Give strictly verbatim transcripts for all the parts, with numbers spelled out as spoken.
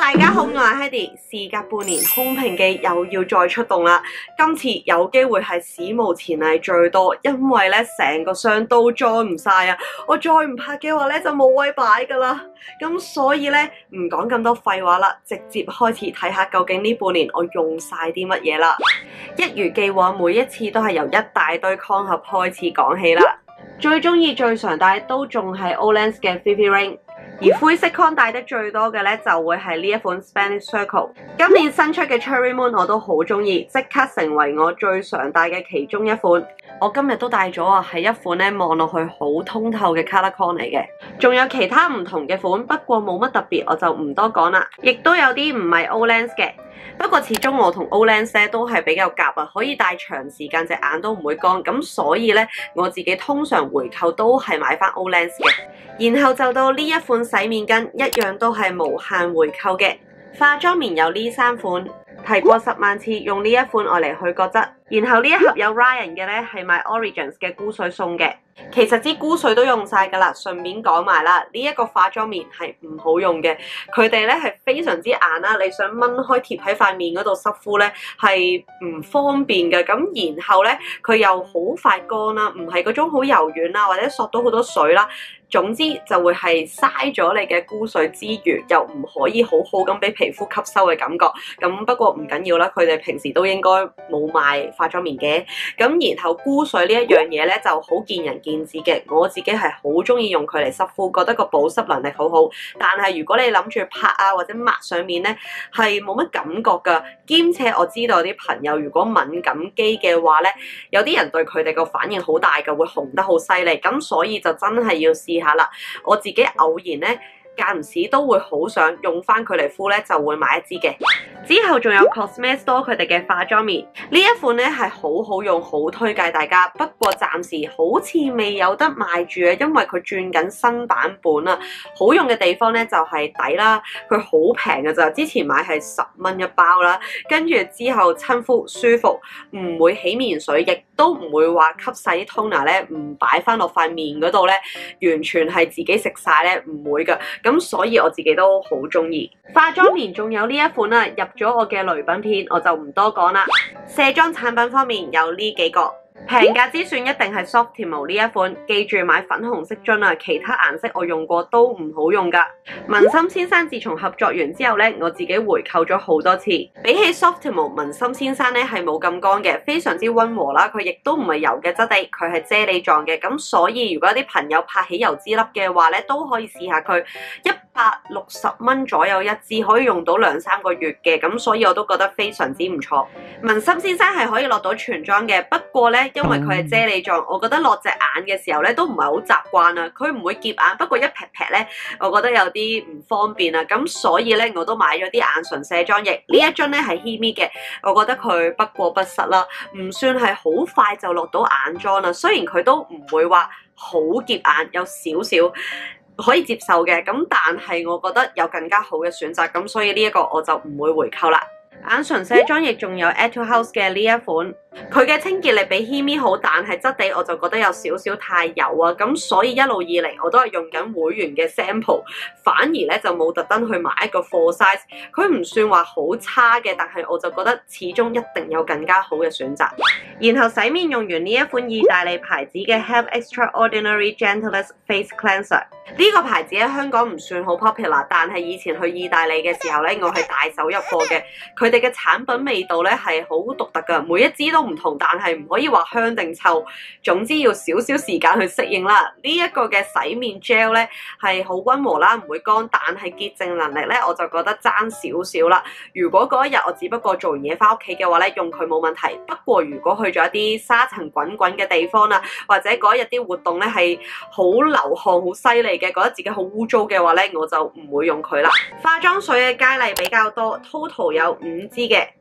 大家好，我係 Hedy。事隔半年，空瓶記又要再出動啦。今次有機會係史無前例最多，因為咧成個箱都裝唔晒啊！我再唔拍嘅話咧就冇位擺噶啦。咁所以咧唔講咁多廢話啦，直接開始睇下究竟呢半年我用晒啲乜嘢啦。一如既往，每一次都係由一大堆 con 盒開始講起啦。最中意最常戴都仲係 Olens 嘅 Fifi Ring。而灰色 con 戴得最多嘅咧，就會係呢一款 Spanish Circle。今年新出嘅 Cherry Moon 我都好中意，即刻成為我最常戴嘅其中一款。我今日都戴咗啊，係一款咧望落去好通透嘅 Color Con 嚟嘅。仲有其他唔同嘅款，不過冇乜特別，我就唔多講啦。亦都有啲唔係 Olens 嘅。不過始終我同 Olens 咧都係比較夾啊，可以戴長時間隻眼都唔會乾，咁所以咧我自己通常回購都係買翻 Olens 嘅。然後就到呢一款洗面巾，一樣都係無限回購嘅。化妝棉有呢三款，提過十萬次用呢一款愛嚟去角質。然後呢一盒有 Ryan 嘅咧係買 Origins 嘅菇水送嘅。其實支菇水都用晒噶啦，順便講埋啦，呢一個化妝棉係唔好用嘅，佢哋咧係非常之硬啦，你想掹開貼喺塊面嗰度濕敷咧係唔方便嘅。咁然後咧佢又好快乾啦，唔係嗰種好柔軟啦，或者索到好多水啦。總之就會係嘥咗你嘅菇水之餘，又唔可以好好咁俾皮膚吸收嘅感覺。咁不過唔緊要啦，佢哋平時都應該冇賣化妝棉嘅。咁然後菇水呢一樣嘢咧就好見仁見智嘅。我自己係好中意用佢嚟濕敷，覺得個保濕能力好好。但係如果你諗住拍啊或者抹上面咧，係冇乜感覺㗎。兼且我知道有啲朋友如果敏感肌嘅話咧，有啲人對佢哋個反應好大㗎，會紅得好犀利。咁所以就真係要試下啦，我自己偶然咧間唔時都會好想用翻佢嚟敷咧，就會買一支嘅。之後仲有 Cosmestore 佢哋嘅化妝棉，呢一款咧係好好用，好推介大家。不過暫時好似未有得賣住啊，因為佢轉緊新版本啊。好用嘅地方咧就係抵啦，佢好平㗎咋，之前買係十蚊一包啦。跟住之後親膚舒服，唔會起面水，亦都唔會話吸晒啲 toner 咧，唔擺翻落塊面嗰度咧，完全係自己食晒咧，唔會㗎。咁所以我自己都好中意。化妝棉仲有呢一款啊，入咗我嘅雷品片，我就唔多講啦。卸妝產品方面有呢幾個。平價之選一定係 Softimel 呢一款，記住買粉紅色樽啊，其他顏色我用過都唔好用㗎。文心先生自從合作完之後咧，我自己回購咗好多次。比起 Softimel， 文心先生咧係冇咁乾嘅，非常之溫和啦。佢亦都唔係油嘅質地，佢係啫喱狀嘅。咁所以如果有啲朋友拍起油脂粒嘅話咧，都可以試下佢。一百六十蚊左右一支，可以用到兩三個月嘅。咁所以我都覺得非常之唔錯。文心先生係可以落到全妝嘅，不過咧因為佢係啫喱狀，我覺得落隻眼嘅時候咧都唔係好習慣啊。佢唔會夾眼，不過一撇撇咧，我覺得有啲唔方便啊。咁所以咧我都買咗啲眼唇卸妝液，呢一樽咧係 Himi 嘅，我覺得佢不過不失啦，唔算係好快就落到眼妝啦。雖然佢都唔會話好夾眼，有少少可以接受嘅，咁但係我覺得有更加好嘅選擇，咁所以呢一個我就唔會回購啦。眼唇卸妝液仲有 Etude House 嘅呢一款，佢嘅清潔力比 Himi 好，但係質地我就覺得有少少太油啊，咁所以一路以嚟我都係用緊會員嘅 sample， 反而咧就冇特登去買一個貨 size， 佢唔算話好差嘅，但係我就覺得始終一定有更加好嘅選擇。然後洗面用完呢一款意大利牌子嘅 Have Extraordinary Gentleness Face Cleanser， 呢個牌子喺香港唔算好 popular， 但係以前去意大利嘅時候咧，我係大手入貨嘅。佢哋嘅產品味道咧係好獨特㗎，每一支都唔同，但係唔可以話香定臭。總之要少少時間去適應啦。呢一個嘅洗面 gel 咧係好溫和啦，唔會乾，但係潔淨能力咧我就覺得爭少少啦。如果嗰一日我只不過做完嘢翻屋企嘅話咧，用佢冇問題。不過如果去咗一啲沙塵滾滾嘅地方啦，或者嗰一日啲活動咧係好流汗好犀利嘅，覺得自己好污糟嘅話咧，我就唔會用佢啦。化妝水嘅佳麗比較多 ，total 有五支嘅。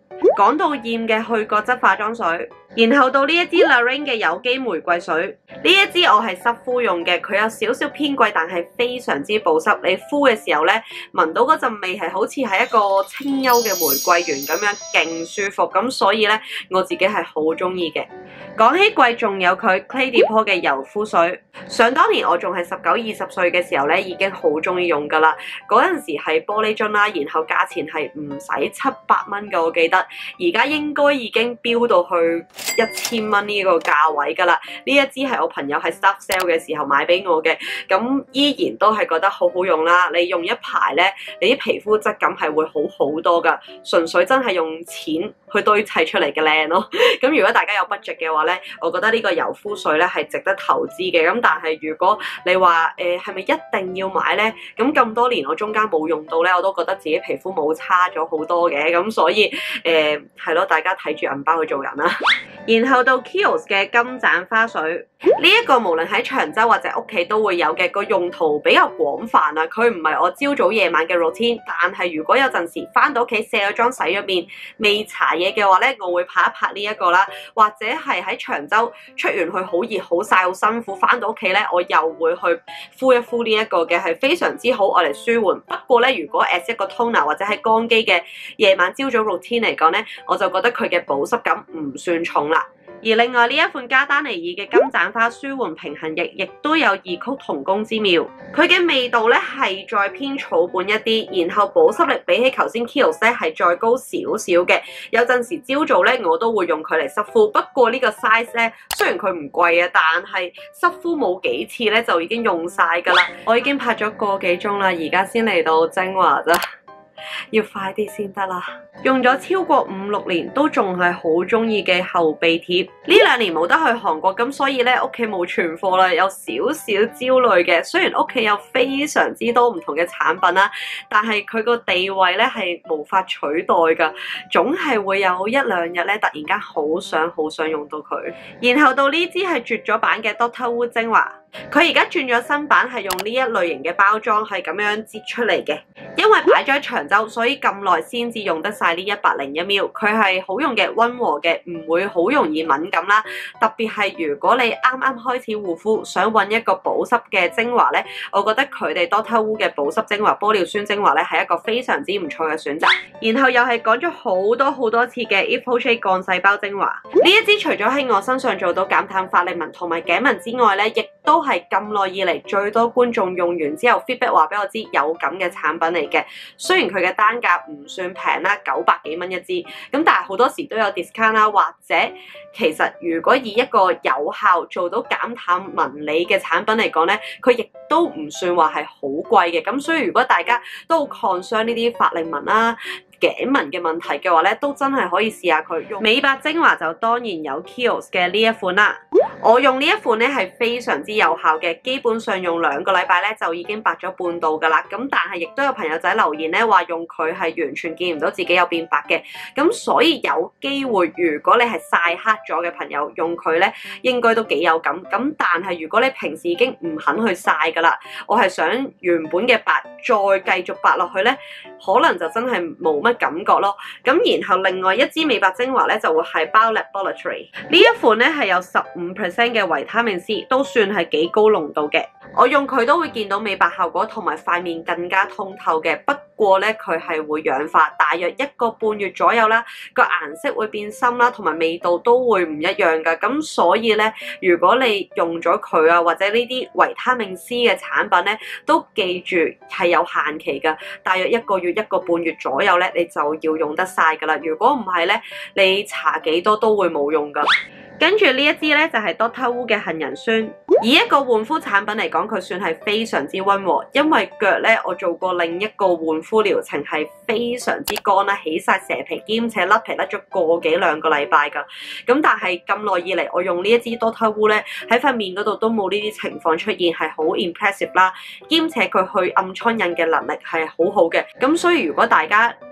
講到厭嘅去角質化妝水，然後到呢一支 Lorraine 嘅有機玫瑰水，呢一支我係濕敷用嘅，佢有少少偏貴，但係非常之保濕。你敷嘅時候呢，聞到嗰陣味係好似係一個清幽嘅玫瑰園咁樣，勁舒服。咁所以呢，我自己係好中意嘅。講起貴，仲有佢 Clé de Peau 嘅柔膚水。想當年我仲係十九二十歲嘅時候呢，已經好中意用噶啦。嗰陣時係玻璃樽啦，然後價錢係唔使七百蚊嘅，我記得。而家應該已經飆到去一千蚊呢個價位噶啦。呢一支係我朋友係 Stop Sale 嘅時候買俾我嘅，咁依然都係覺得好好用啦。你用一排呢，你啲皮膚質感係會好好多噶，純粹真係用錢去堆砌出嚟嘅靚咯。咁如果大家有 budget 嘅話呢，我覺得呢個柔膚水呢係值得投資嘅。咁但係如果你話誒係咪一定要買呢？咁咁多年我中間冇用到呢，我都覺得自己皮膚冇差咗好多嘅。咁所以誒係咯，大家睇住銀包去做人啦。然後到 Kiehl's 嘅金盞花水，呢、這、一個無論喺長洲或者屋企都會有嘅，個用途比較廣泛啊。佢唔係我朝早夜晚嘅 routine， 但係如果有陣時翻到屋企卸咗妝洗咗面未搽嘢嘅話呢，我會拍一拍呢一個啦。或者係喺長洲出完去好熱好曬好辛苦，翻到屋企呢，我又會去敷一敷呢一個嘅，係非常之好，我嚟舒緩。不過呢，如果 as 一個 toner 或者係乾肌嘅夜晚朝早 routine 嚟講呢，我就覺得佢嘅保濕感唔算重啦。而另外呢一款加丹尼爾嘅金盞花舒緩平衡液，亦都有異曲同工之妙。佢嘅味道咧係再偏草本一啲，然後保濕力比起頭先 Kiehl's 咧係再高少少嘅。有陣時朝早咧我都會用佢嚟濕敷，不過呢個 size 咧雖然佢唔貴啊，但係濕敷冇幾次咧就已經用晒㗎啦。我已經拍咗個幾鐘啦，而家先嚟到精華咋。要快啲先得啦！用咗超過五六年都仲係好中意嘅後鼻貼，呢兩年冇得去韓國，咁所以咧屋企冇存貨啦，有少少焦慮嘅。雖然屋企有非常之多唔同嘅產品啦，但係佢個地位咧係無法取代噶，總係會有一兩日咧突然間好想好想用到佢。然後到呢支係絕咗版嘅 Doctor Wu 精華。佢而家轉咗新版，係用呢一類型嘅包裝，係咁樣擠出嚟嘅。因為擺咗喺長洲，所以咁耐先至用得晒呢一百零一 ml。佢係好用嘅，溫和嘅，唔會好容易敏感啦。特別係如果你啱啱開始護膚，想揾一個保濕嘅精華呢，我覺得佢哋 Doctor Wu 嘅保濕精華玻尿酸精華呢係一個非常之唔錯嘅選擇。然後又係講咗好多好多次嘅 Yves Rocher 幹細胞精華，呢一支除咗喺我身上做到減淡法令紋同埋頸紋之外呢，亦都係咁耐以嚟最多觀眾用完之後 feedback 話俾我知有咁嘅產品嚟嘅。雖然佢嘅單價唔算平啦，九百幾蚊一支，咁但係好多時都有 discount 啦，或者其實如果以一個有效做到減淡紋理嘅產品嚟講呢，佢亦都唔算話係好貴嘅。咁所以如果大家都好 concern 呢啲法令紋啦、頸紋嘅問題嘅話咧，都真係可以試下佢用。美白精華就當然有 Kiehl's 嘅呢一款啦。我用呢一款咧係非常之有效嘅，基本上用兩個禮拜咧就已經白咗半度噶啦。咁但係亦都有朋友仔留言咧話用佢係完全見唔到自己有變白嘅。咁所以有機會如果你係曬黑咗嘅朋友用佢咧，應該都幾有感。咁但係如果你平時已經唔肯去曬噶啦，我係想原本嘅白再繼續白落去咧，可能就真係冇乜感覺咯。咁然後另外一支美白精華咧就會係 Bio Laboratory 呢一款咧係有十五 percent 嘅維他命 C， 都算係幾高濃度嘅。我用佢都會見到美白效果同埋塊面更加通透嘅。不過咧佢係會氧化，大約一個半月左右啦，個顏色會變深啦，同埋味道都會唔一樣噶。咁所以咧，如果你用咗佢啊，或者呢啲維他命 C 嘅產品咧，都記住係有限期噶，大約一個月一個半月左右咧，你就要用得晒噶啦。如果唔係咧，你搽幾多都會冇用噶。跟住呢一支咧就係 Doctor Wu 嘅杏仁酸，以一個換膚產品嚟講，佢算係非常之溫和。因為腳咧，我做過另一個換膚療程係非常之乾啦，起晒蛇皮，兼且甩皮甩咗個幾兩個禮拜噶。咁但係咁耐以嚟，我用呢一支 Doctor Wu 咧喺塊面嗰度都冇呢啲情況出現，係好 impressive 啦。兼且佢去暗瘡印嘅能力係好好嘅。咁所以如果大家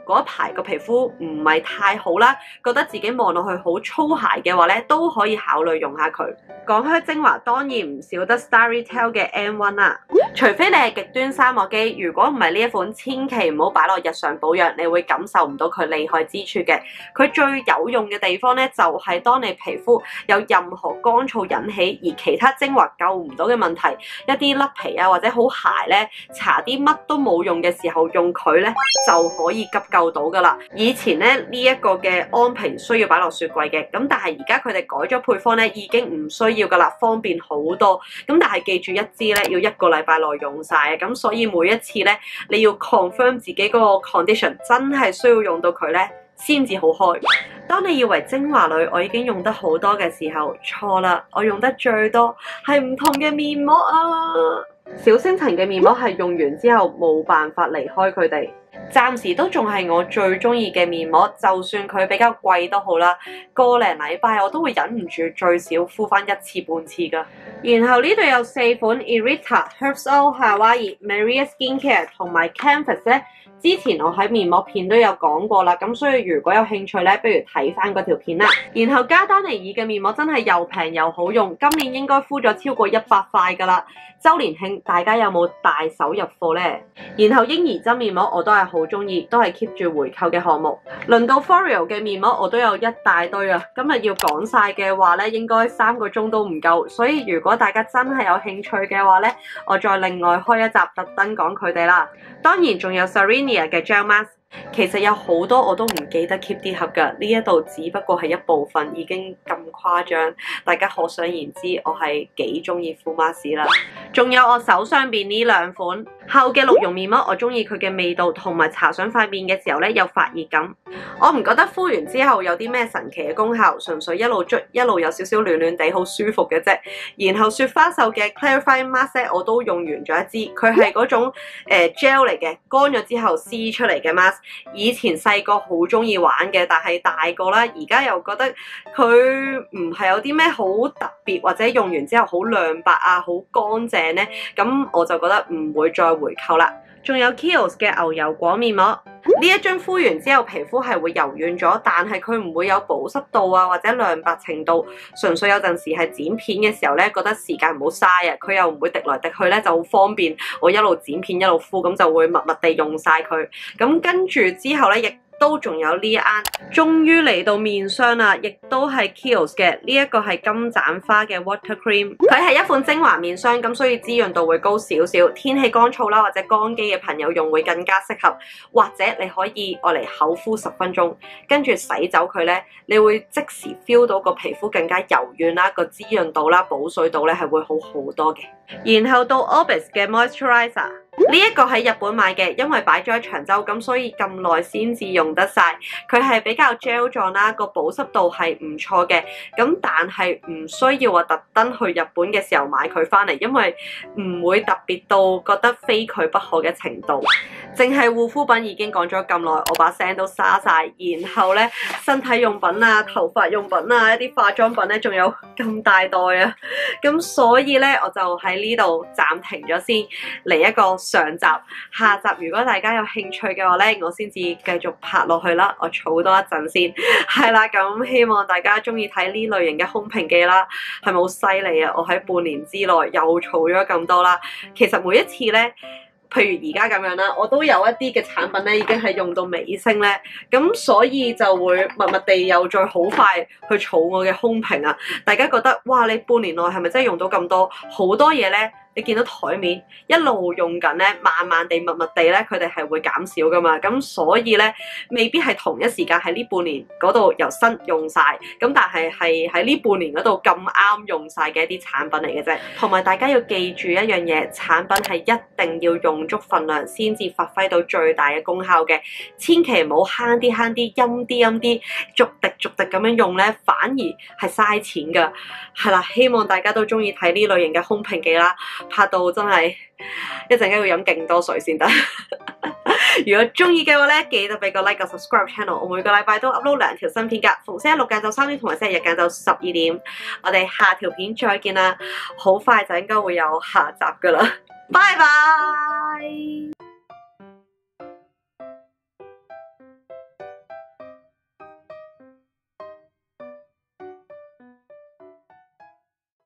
嗰一排個皮膚唔係太好啦，覺得自己望落去好粗鞋嘅話咧，都可以考慮用下佢。講開精華，當然唔少得 Storytel 嘅 M 一 啦。除非你係極端沙漠肌，如果唔係呢一款，千祈唔好擺落日常保養，你會感受唔到佢厲害之處嘅。佢最有用嘅地方咧，就係當你皮膚有任何乾燥引起而其他精華救唔到嘅問題，一啲甩皮啊或者好鞋咧，搽啲乜都冇用嘅時候，用佢咧就可以急救到噶啦。以前咧呢一個嘅安瓶需要擺落雪櫃嘅，咁但係而家佢哋改咗配方咧，已經唔需要噶啦，方便好多。咁但係記住一支咧要一個禮拜內用晒啊，咁所以每一次咧你要 confirm 自己嗰個 condition 真係需要用到佢咧先至好開。當你以為精華女我已經用得好多嘅時候，錯啦，我用得最多係唔同嘅面膜啊！小星塵嘅面膜係用完之後冇辦法離開佢哋，暫時都仲係我最中意嘅面膜，就算佢比較貴都好啦，個零禮拜我都會忍唔住最少敷翻一次半次噶。然後呢度有四款 Irita、Herbs O、Hawaii、Maria Skincare 同埋 Canvas 咧。之前我喺面膜片都有講過啦，咁所以如果有興趣咧，不如睇翻嗰條片啦。然後加丹尼爾嘅面膜真係又平又好用，今年應該敷咗超過一百塊噶啦。周年慶大家有冇大手入貨呢？然後嬰兒針面膜我都係好中意，都係 keep 住回購嘅項目。輪到 L'Oreal 嘅面膜我都有一大堆啊，今日要講晒嘅話咧，應該三個鐘都唔夠，所以如果大家真係有興趣嘅話咧，我再另外開一集特登講佢哋啦。當然仲有 Sarenia 嘅 Gel Mask。其實有好多我都唔記得 keep 啲盒㗎，呢一度只不過係一部分，已經咁誇張，大家可想而知我係幾中意敷 mask 啦。仲有我手上邊呢兩款厚嘅鹿茸面膜，我中意佢嘅味道，同埋搽上塊面嘅時候咧有發熱感。我唔覺得敷完之後有啲咩神奇嘅功效，純粹一路捽一路有少少暖暖地好舒服嘅啫。然後雪花秀嘅 Clarifying Mask 我都用完咗一支，佢係嗰種誒、呃、gel 嚟嘅，乾咗之後撕出嚟嘅 mask。以前細個好中意玩嘅，但係大個啦，而家又覺得佢唔係有啲咩好特別，或者用完之後好亮白啊，好乾淨呢。咁我就覺得唔會再回購啦。仲有 Kiehl's 嘅牛油果面膜，呢一樽敷完之後皮膚係會柔軟咗，但係佢唔會有保濕度啊或者亮白程度，純粹有陣時係剪片嘅時候咧，覺得時間唔好嘥啊，佢又唔會滴來滴去咧，就好方便我一路剪片一路敷，咁就會默默地用晒佢。咁跟住之後咧，亦都仲有呢一啱，終於嚟到面霜啦，亦都係 Kiehl's 嘅呢一個係金盞花嘅 Water Cream， 佢係一款精華面霜，咁所以滋潤度會高少少，天氣乾燥啦或者乾肌嘅朋友用會更加適合，或者你可以愛嚟口敷十分鐘，跟住洗走佢咧，你會即時 feel 到個皮膚更加柔軟啦，個滋潤度啦、保水度咧係會好好多嘅。然後到 Orbis 嘅 Moisturizer。呢一個喺日本買嘅，因為擺咗喺長洲，咁所以咁耐先至用得晒。佢係比較 gel 狀啦，個保濕度係唔錯嘅。咁但係唔需要話特登去日本嘅時候買佢翻嚟，因為唔會特別到覺得非佢不可嘅程度。淨係護膚品已經講咗咁耐，我把聲都沙晒。然後咧，身體用品啊、頭髮用品啊、一啲化妝品咧，仲有咁大袋啊。咁所以咧，我就喺呢度暫停咗先，嚟一個上集。下集如果大家有興趣嘅話咧，我先至繼續拍落去啦。我儲多一陣先，係啦。咁希望大家中意睇呢類型嘅空瓶記啦，係咪好犀利啊？我喺半年之內又儲咗咁多啦。其實每一次咧，譬如而家咁樣啦，我都有一啲嘅產品咧，已經係用到尾聲咧，咁所以就會默默地又再好快去儲我嘅空瓶啊！大家覺得哇，你半年內係咪真係用到咁多？好多嘢咧，你見到台面一路用緊咧，慢慢地、默默地咧，佢哋係會減少噶嘛。咁所以咧，未必係同一時間喺呢半年嗰度由新用晒，咁但係係喺呢半年嗰度咁啱用晒嘅一啲產品嚟嘅啫。同埋大家要記住一樣嘢，產品係一定要用足份量先至發揮到最大嘅功效嘅，千祈唔好慳啲慳啲、陰啲陰啲、逐滴逐滴咁樣用咧，反而係嘥錢噶。係啦，希望大家都中意睇呢類型嘅空瓶記啦。拍到真係一陣間要飲勁多水先得。如果中意嘅話咧，記得俾個 like 個 subscribe channel。我每個禮拜都 upload 兩條新片㗎，逢星期六晏晝三點同埋星期日晏晝十二點。我哋下條片再見啦，好快就應該會有下集㗎啦，拜拜。